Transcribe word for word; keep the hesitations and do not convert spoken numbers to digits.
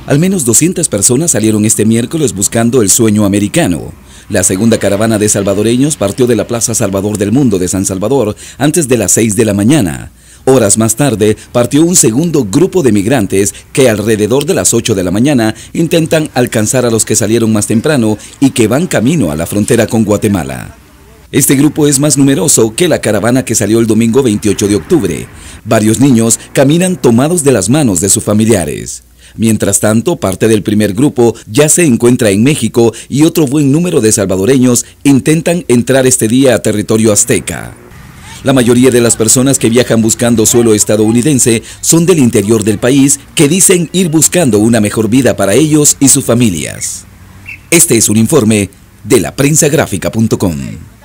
Al menos doscientas personas salieron este miércoles buscando el sueño americano. La segunda caravana de salvadoreños partió de la Plaza Salvador del Mundo de San Salvador antes de las seis de la mañana. Horas más tarde, partió un segundo grupo de migrantes que alrededor de las ocho de la mañana intentan alcanzar a los que salieron más temprano y que van camino a la frontera con Guatemala. Este grupo es más numeroso que la caravana que salió el domingo veintiocho de octubre. Varios niños caminan tomados de las manos de sus familiares. Mientras tanto, parte del primer grupo ya se encuentra en México y otro buen número de salvadoreños intentan entrar este día a territorio azteca. La mayoría de las personas que viajan buscando suelo estadounidense son del interior del país que dicen ir buscando una mejor vida para ellos y sus familias. Este es un informe de la prensa gráfica punto com.